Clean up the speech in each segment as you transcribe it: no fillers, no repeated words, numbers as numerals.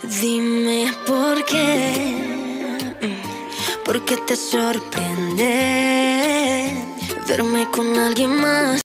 Dime por qué te sorprende verme con alguien más.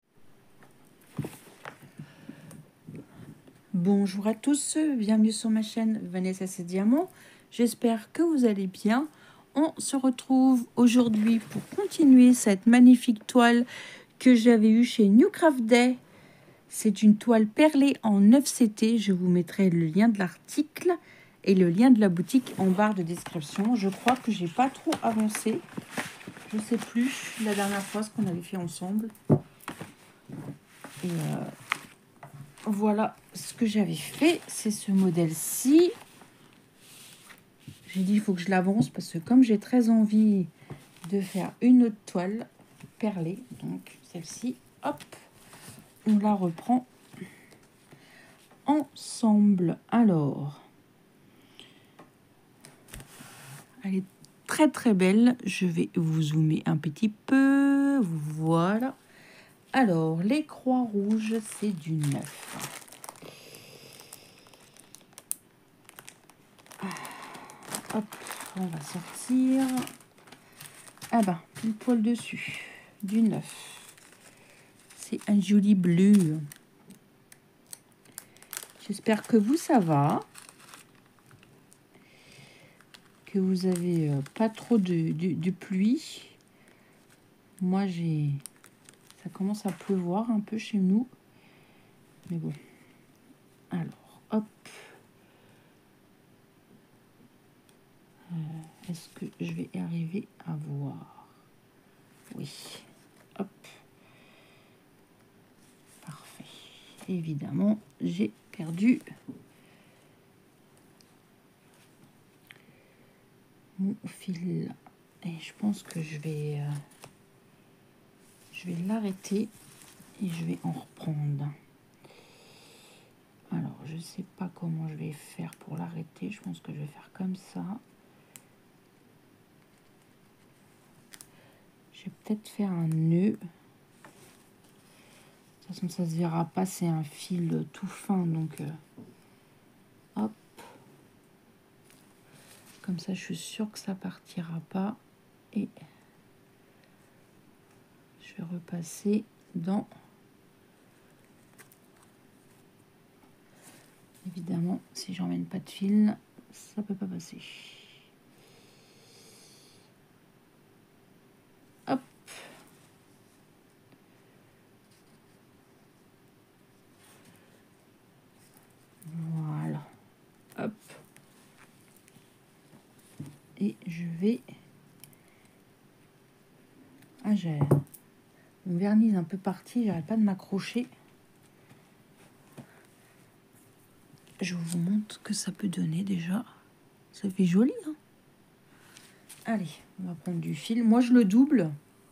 Bonjour à tous, bienvenue sur ma chaîne Vanessa C'est Diamant. J'espère que vous allez bien. On se retrouve aujourd'hui pour continuer cette magnifique toile que j'avais eue chez New Craft Day. C'est une toile perlée en 9CT. Je vous mettrai le lien de l'article et le lien de la boutique en barre de description. Je crois que j'ai pas trop avancé. Je sais plus la dernière fois ce qu'on avait fait ensemble. Et voilà ce que j'avais fait. C'est ce modèle-ci. J'ai dit il faut que je l'avance parce que comme j'ai très envie de faire une autre toile perlée, donc celle-ci, hop, on la reprend ensemble. Alors, elle est très très belle. Je vais vous zoomer un petit peu. Voilà. Alors, les croix rouges, c'est du 9. Hop, on va sortir. Ah ben, une poil dessus. Du 9. C'est un joli bleu. J'espère que vous, ça va. Que vous avez pas trop de pluie. Moi, ça commence à pleuvoir un peu chez nous. Mais bon. Alors, hop. Est-ce que je vais arriver à voir? Oui. Hop. Parfait. Évidemment, j'ai perdu mon fil. Et je pense que je vais l'arrêter et je vais en reprendre. Alors, je sais pas comment je vais faire pour l'arrêter. Je pense que je vais faire comme ça. Je vais peut-être faire un nœud. De toute façon, ça se verra pas. C'est un fil tout fin, donc hop. Comme ça, je suis sûre que ça partira pas. Et je vais repasser dans... Évidemment, si j'emmène pas de fil, ça peut pas passer. Hop. Voilà. Hop. Et je vais... Ah, j'ai... Mon vernis est un peu parti, j'arrête pas de m'accrocher. Je vous montre ce que ça peut donner déjà. Ça fait joli, hein? Allez, on va prendre du fil. Moi, je le double.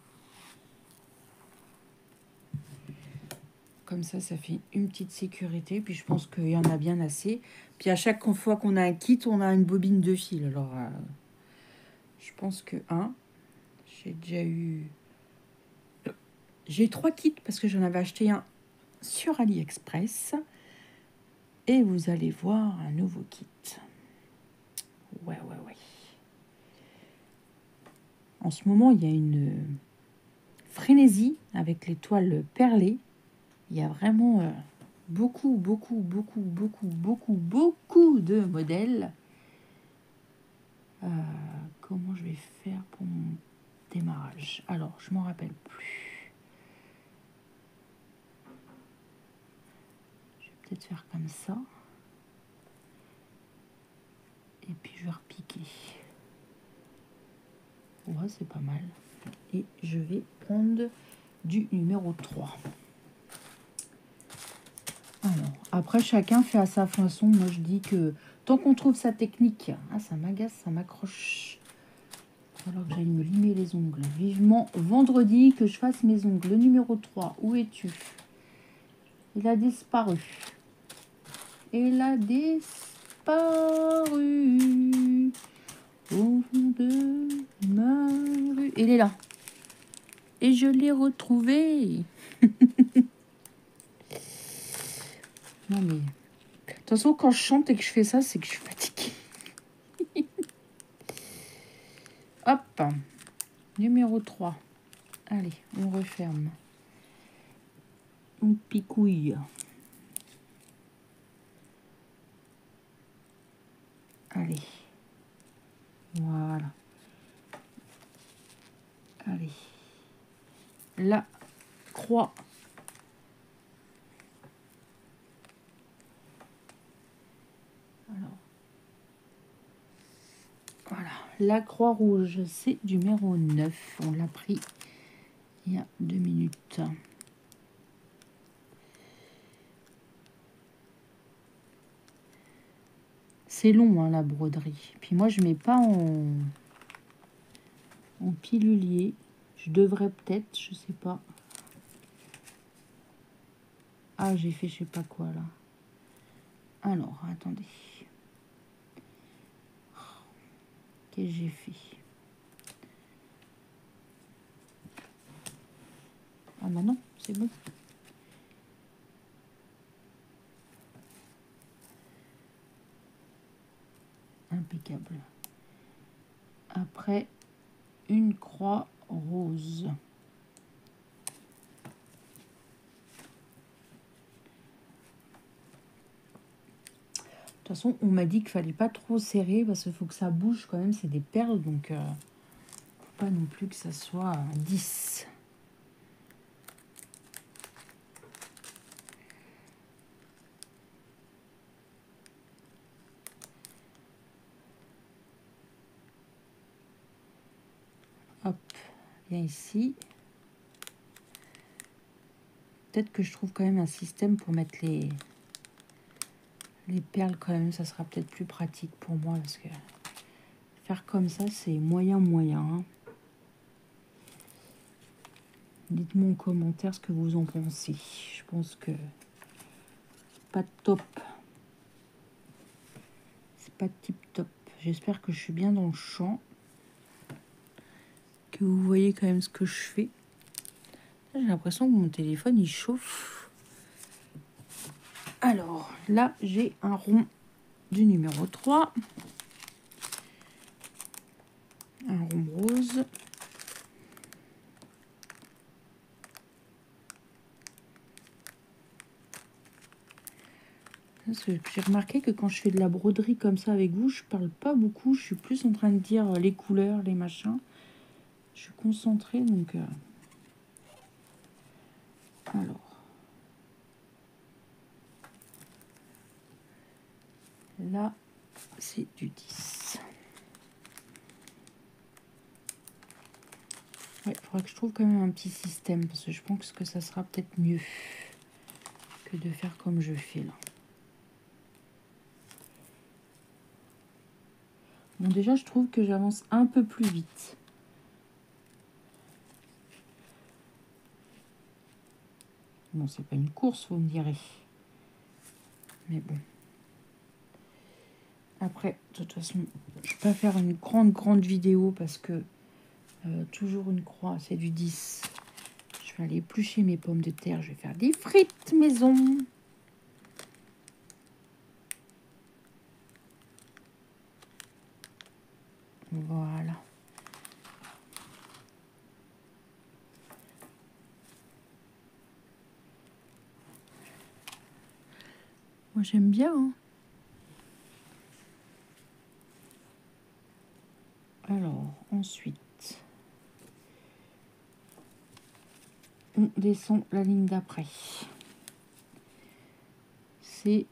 Comme ça, ça fait une petite sécurité. Puis, je pense qu'il y en a bien assez. Puis, à chaque fois qu'on a un kit, on a une bobine de fil. Alors, je pense que j'ai déjà eu... J'ai 3 kits parce que j'en avais acheté un sur AliExpress. Et vous allez voir un nouveau kit. Ouais. En ce moment, il y a une frénésie avec les toiles perlées. Il y a vraiment beaucoup de modèles. Comment je vais faire pour mon démarrage? Alors, je m'en rappelle plus. Je vais peut-être faire comme ça. Et puis, je vais repiquer. Ouais, c'est pas mal. Et je vais prendre du numéro 3. Alors, après, chacun fait à sa façon. Moi, je dis que tant qu'on trouve sa technique... Ah, ça m'agace, ça m'accroche. Alors que j'aille me limer les ongles. Vivement vendredi que je fasse mes ongles. Le numéro 3, où es-tu? Il a disparu. Il a disparu au fond de ma rue. Il est là. Et je l'ai retrouvé. Non mais... De toute façon, quand je chante et que je fais ça, c'est que je suis fatiguée. Hop, numéro 3. Allez, on referme. On picouille. Allez. Voilà. Allez. La croix. Alors. Voilà. La croix rouge, c'est numéro 9. On l'a pris il y a 2 minutes. C'est long, hein, la broderie. Puis moi, je mets pas en pilulier. Je devrais peut-être, je sais pas. Ah, j'ai fait je sais pas quoi, là. Alors, attendez. Qu'est-ce que j'ai fait? Ah bah non, c'est bon. Impeccable. Après, une croix rose. De toute façon, on m'a dit qu'il fallait pas trop serrer parce qu'il faut que ça bouge quand même. C'est des perles, donc faut pas non plus que ça soit 10. Hop, viens ici. Peut-être que je trouve quand même un système pour mettre les perles quand même. Ça sera peut-être plus pratique pour moi parce que faire comme ça, c'est moyen. Hein. Dites-moi en commentaire ce que vous en pensez. Je pense que c'est pas top. C'est pas tip top. J'espère que je suis bien dans le champ. Que vous voyez quand même ce que je fais. J'ai l'impression que mon téléphone il chauffe. Alors là, j'ai un rond du numéro 3. Un rond rose. J'ai remarqué que quand je fais de la broderie comme ça avec vous, je parle pas beaucoup. Je suis plus en train de dire les couleurs, les machins. Je suis concentrée, donc... Alors... Là, c'est du 10. Ouais, il faudra que je trouve quand même un petit système, parce que je pense que ça sera peut-être mieux que de faire comme je fais là. Bon, déjà, je trouve que j'avance un peu plus vite. Bon, c'est pas une course, vous me direz. Mais bon. Après, de toute façon, je vais pas faire une grande vidéo parce que toujours une croix, c'est du 10. Je vais aller éplucher mes pommes de terre. Je vais faire des frites maison. Voilà. Moi, j'aime bien. Hein. Alors, ensuite, on descend la ligne d'après. C'est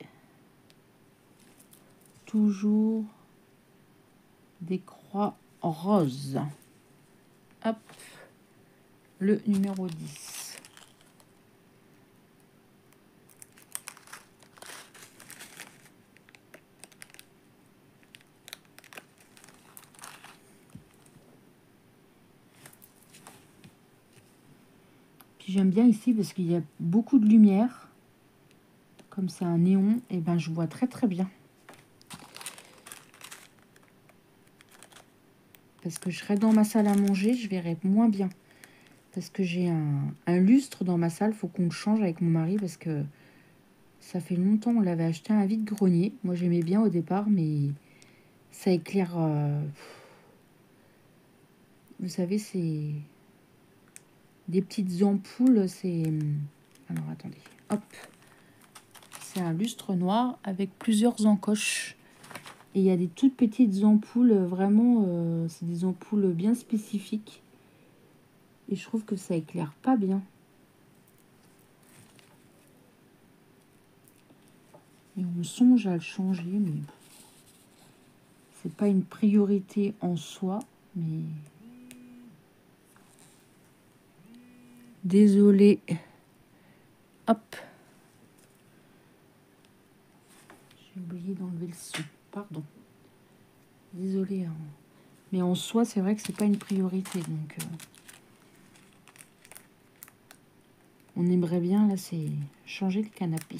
toujours des croix roses. Hop, le numéro 10. Puis j'aime bien ici parce qu'il y a beaucoup de lumière. Comme c'est un néon, et ben je vois très bien. Parce que je serai dans ma salle à manger, je verrai moins bien. Parce que j'ai un lustre dans ma salle, faut qu'on le change avec mon mari parce que ça fait longtemps, on l'avait acheté un vide-grenier. Moi j'aimais bien au départ, mais ça éclaire... Vous savez, c'est des petites ampoules. C'est... Alors, attendez. Hop. C'est un lustre noir avec plusieurs encoches. Et il y a des toutes petites ampoules, vraiment, c'est des ampoules bien spécifiques. Et je trouve que ça éclaire pas bien. Et on songe à le changer, mais c'est pas une priorité en soi. Mais désolée. Hop. J'ai oublié d'enlever le son. Pardon. Désolée. Hein. Mais en soi, c'est vrai que c'est pas une priorité. Donc, on aimerait bien, là, c'est changer le canapé.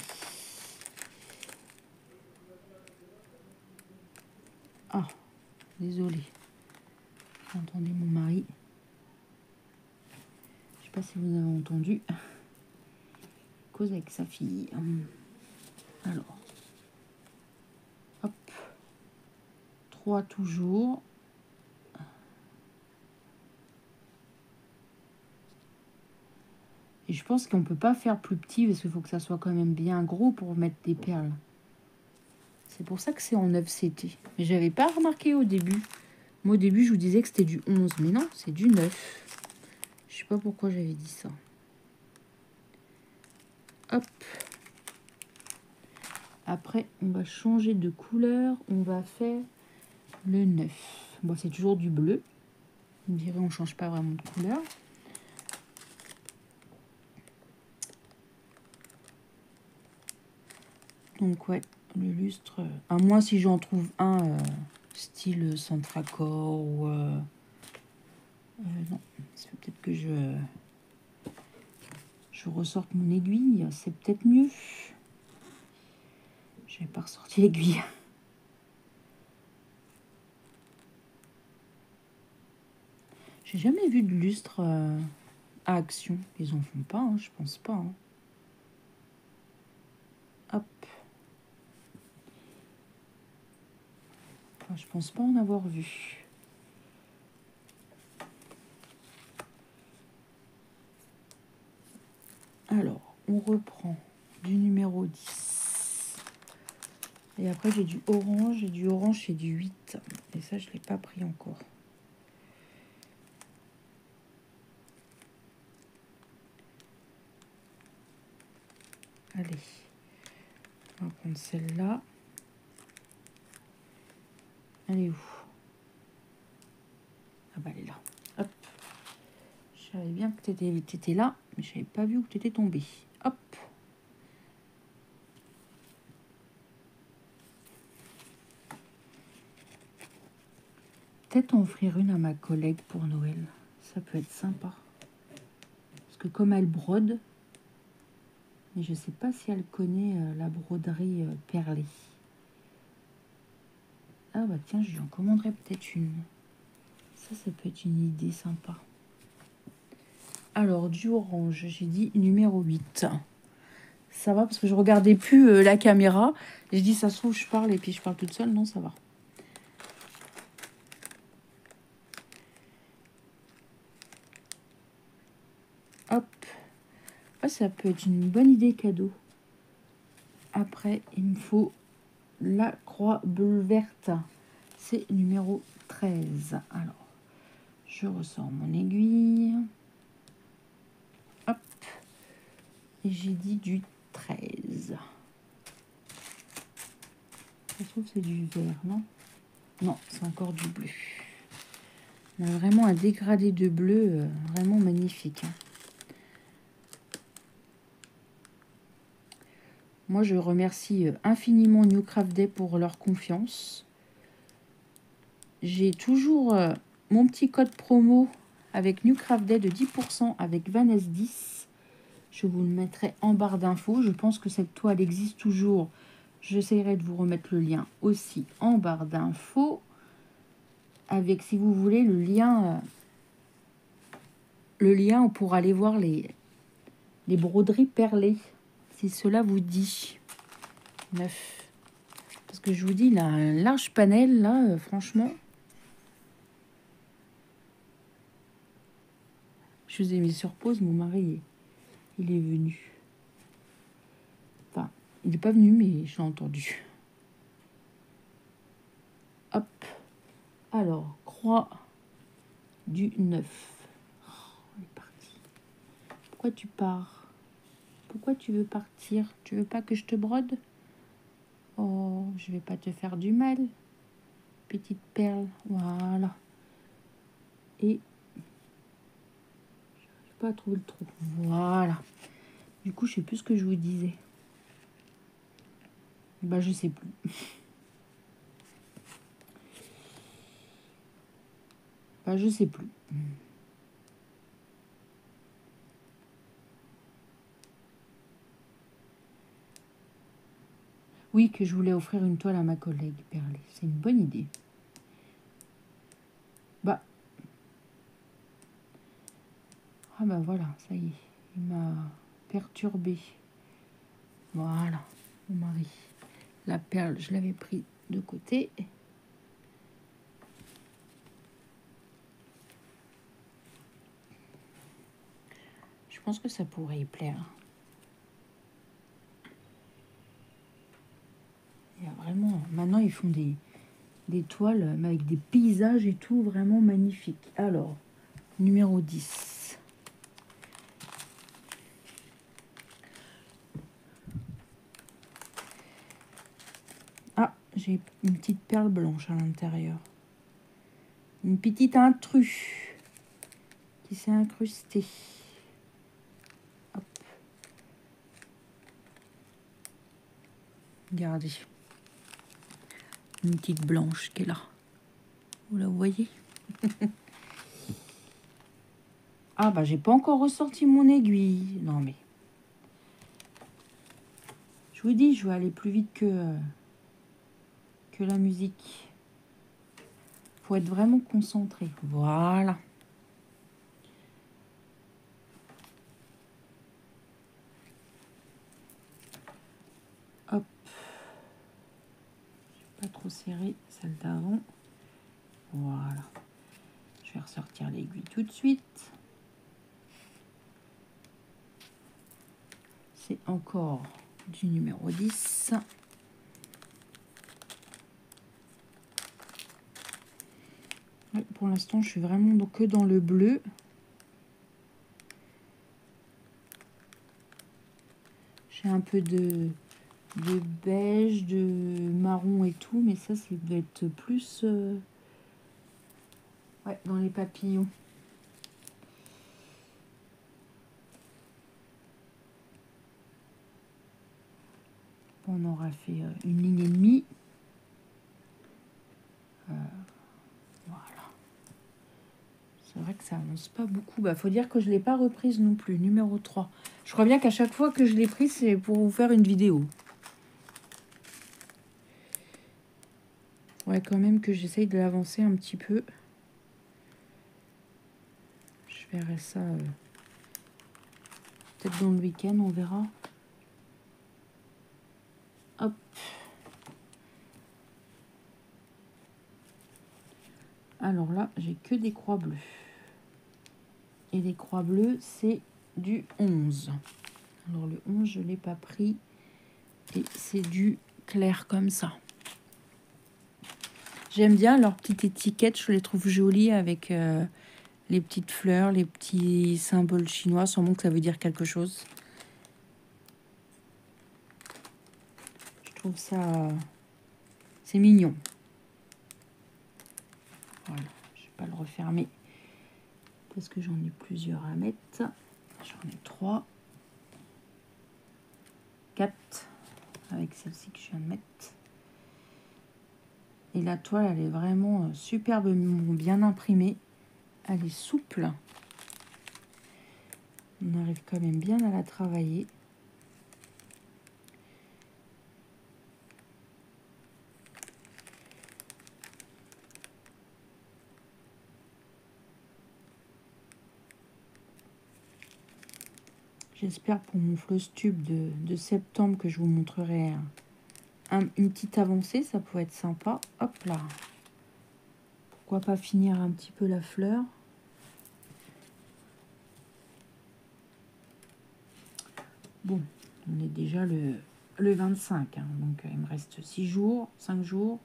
Ah, désolée. Entendez mon mari. Je sais pas si vous avez entendu. Il cause avec sa fille. Alors. Hop. 3 toujours. Et je pense qu'on peut pas faire plus petit parce qu'il faut que ça soit quand même bien gros pour mettre des perles. C'est pour ça que c'est en 9 CT. Mais j'avais pas remarqué au début. Moi au début je vous disais que c'était du 11. Mais non, c'est du 9. Je sais pas pourquoi j'avais dit ça. Hop. Après on va changer de couleur. On va faire le 9. Bon, c'est toujours du bleu. Vous me direz on change pas vraiment de couleur. Donc ouais, le lustre, à moins si j'en trouve un style Centracor ou... non, c'est peut-être que je ressorte mon aiguille, c'est peut-être mieux. J'avais pas ressorti l'aiguille. J'ai jamais vu de lustre à action. Ils en font pas, hein, je pense pas. Hein. Hop. Enfin, je pense pas en avoir vu. Alors, on reprend du numéro 10. Et après, j'ai du orange. Et du orange, c'est du 8. Et ça, je ne l'ai pas pris encore. Allez. On va prendre celle-là. Elle est où? Ah bah, elle est là. Hop. Je savais bien que tu étais là, mais je n'avais pas vu où tu étais tombé. Hop. Peut-être en offrir une à ma collègue pour Noël. Ça peut être sympa. Parce que comme elle brode, mais je ne sais pas si elle connaît la broderie perlée. Ah bah tiens, je lui en commanderai peut-être une. Ça peut être une idée sympa. Alors, du orange, j'ai dit numéro 8. Ça va parce que je regardais plus la caméra. J'ai dit, ça se trouve, je parle et puis je parle toute seule. Non, ça va. Hop. Ah, ça peut être une bonne idée cadeau. Après, il me faut la croix bleue verte. C'est numéro 13. Alors, je ressors mon aiguille. Hop. Et j'ai dit du 13. Je trouve que c'est du vert, non? Non, c'est encore du bleu. On a vraiment un dégradé de bleu vraiment magnifique. Hein. Moi, je remercie infiniment New Craft Day pour leur confiance. J'ai toujours mon petit code promo avec New Craft Day de 10% avec Vanessa 10. Je vous le mettrai en barre d'infos. Je pense que cette toile existe toujours. J'essaierai de vous remettre le lien aussi en barre d'infos. Avec, si vous voulez, le lien pour aller voir les broderies perlées. Si cela vous dit. 9. Parce que je vous dis, il a un large panel, là, franchement. Je vous ai mis sur pause, mon mari, il est venu. Enfin, il n'est pas venu, mais je l'ai entendu. Hop. Alors, croix du 9. Oh, on est parti. Pourquoi tu pars? Pourquoi tu veux partir? Tu veux pas que je te brode? Oh, je vais pas te faire du mal. Petite perle, voilà. Et je n'arrive pas à trouver le trou. Voilà. Du coup, je sais plus ce que je vous disais. Bah, je sais plus. Bah, je sais plus. Oui, que je voulais offrir une toile à ma collègue Perlée. C'est une bonne idée. Bah. Ah bah voilà, ça y est. Il m'a perturbé. Voilà, mon mari. La perle, je l'avais pris de côté. Je pense que ça pourrait y plaire. Il y a vraiment... Maintenant, ils font des toiles mais avec des paysages et tout, vraiment magnifiques. Alors, numéro 10. Ah, j'ai une petite perle blanche à l'intérieur. Une petite intrus qui s'est incrustée. Hop. Regardez. Une petite blanche qui est là. Vous la voyez? Ah bah j'ai pas encore ressorti mon aiguille. Non mais... Je vous dis, je vais aller plus vite que la musique. Faut être vraiment concentré. Voilà. Hop. Pas trop serré, celle d'avant. Voilà. Je vais ressortir l'aiguille tout de suite. C'est encore du numéro 10. Ouais, pour l'instant, je suis vraiment que dans le bleu. J'ai un peu de beige, de marron et tout, mais ça doit être plus ouais, dans les papillons. On aura fait une ligne et demie. Voilà. C'est vrai que ça avance pas beaucoup. Bah, faut dire que je ne l'ai pas reprise non plus. Numéro 3. Je crois bien qu'à chaque fois que je l'ai prise, c'est pour vous faire une vidéo. Ouais, quand même que j'essaye de l'avancer un petit peu. Je verrai ça peut-être dans le week-end, on verra. Hop. Alors là, j'ai que des croix bleues. Et les croix bleues, c'est du 11. Alors le 11, je ne l'ai pas pris. Et c'est du clair comme ça. J'aime bien leurs petites étiquettes, je les trouve jolies avec les petites fleurs, les petits symboles chinois, sans que ça veut dire quelque chose. Je trouve ça... c'est mignon. Voilà, je ne vais pas le refermer parce que j'en ai plusieurs à mettre. J'en ai 3, 4 avec celle-ci que je viens de mettre. Et la toile, elle est vraiment superbement bien imprimée. Elle est souple. On arrive quand même bien à la travailler. J'espère pour mon floss tube de septembre que je vous montrerai une petite avancée. Ça pourrait être sympa. Hop là. Pourquoi pas finir un petit peu la fleur. Bon, on est déjà le 25, hein, donc il me reste 6 jours, 5 jours.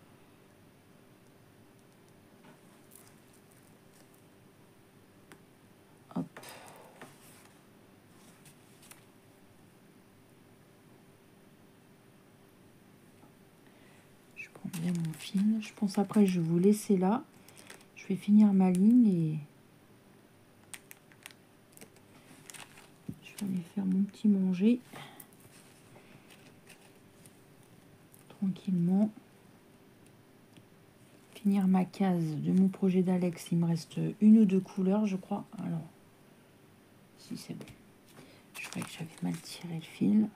Hop. Je prends bien mon fil. Je pense après, je vais vous laisser là. Je vais finir ma ligne et je vais aller faire mon petit manger. Tranquillement. Finir ma case de mon projet d'Alex. Il me reste 1 ou 2 couleurs, je crois. Alors, si c'est bon. Je croyais que j'avais mal tiré le fil.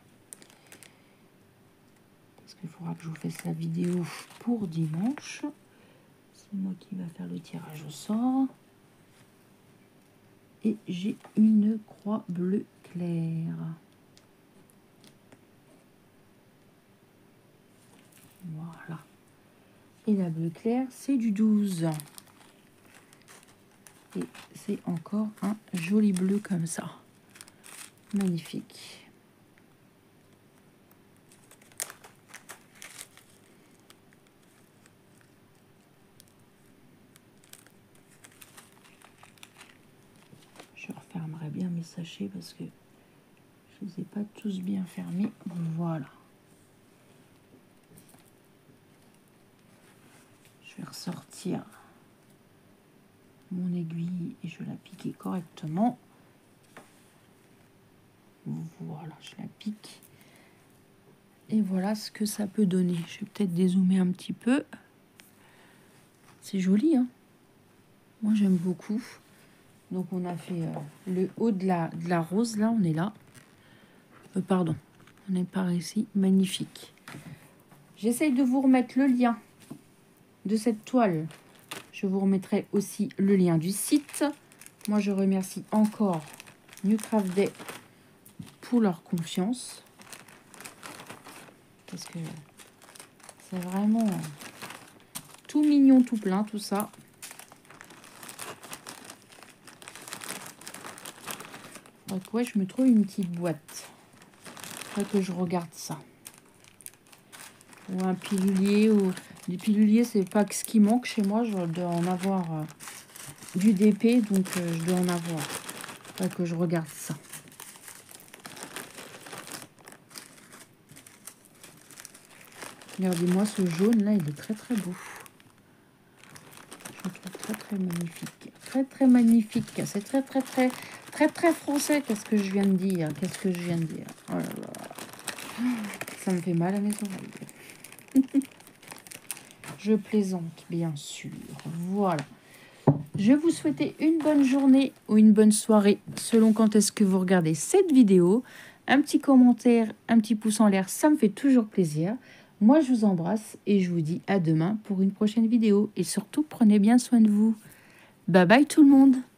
Parce qu'il faudra que je vous fasse la vidéo pour dimanche. C'est moi qui va faire le tirage au sort. Et j'ai une croix bleue claire. Voilà. Et la bleue claire, c'est du 12. Et c'est encore un joli bleu comme ça. Magnifique. Je refermerai bien mes sachets parce que je ne les ai pas tous bien fermés. Voilà. Je vais ressortir mon aiguille et je vais la piquer correctement. Voilà, je la pique. Et voilà ce que ça peut donner. Je vais peut-être dézoomer un petit peu. C'est joli, hein? Moi, j'aime beaucoup. Donc, on a fait le haut de la rose. Là, on est là. Pardon, on est par ici. Magnifique. J'essaye de vous remettre le lien de cette toile. Je vous remettrai aussi le lien du site. Moi, je remercie encore New Craft Day pour leur confiance. Parce que c'est vraiment tout mignon, tout plein, tout ça. Donc, ouais, je me trouve une petite boîte. Faudrait que je regarde ça. Ou un pilulier. Ou des piluliers, c'est pas ce qui manque chez moi. Je dois en avoir du DP, donc je dois en avoir. Faudrait que je regarde ça. Regardez-moi ce jaune là, il est très très beau. Je le trouve très très magnifique. Très très magnifique. C'est très très très très très français. Qu'est-ce que je viens de dire? Qu'est-ce que je viens de dire? Oh là là. Ça me fait mal à mes oreilles. Je plaisante, bien sûr. Voilà. Je vais vous souhaiter une bonne journée ou une bonne soirée, selon quand est-ce que vous regardez cette vidéo. Un petit commentaire, un petit pouce en l'air, ça me fait toujours plaisir. Moi, je vous embrasse et je vous dis à demain pour une prochaine vidéo. Et surtout, prenez bien soin de vous. Bye bye tout le monde.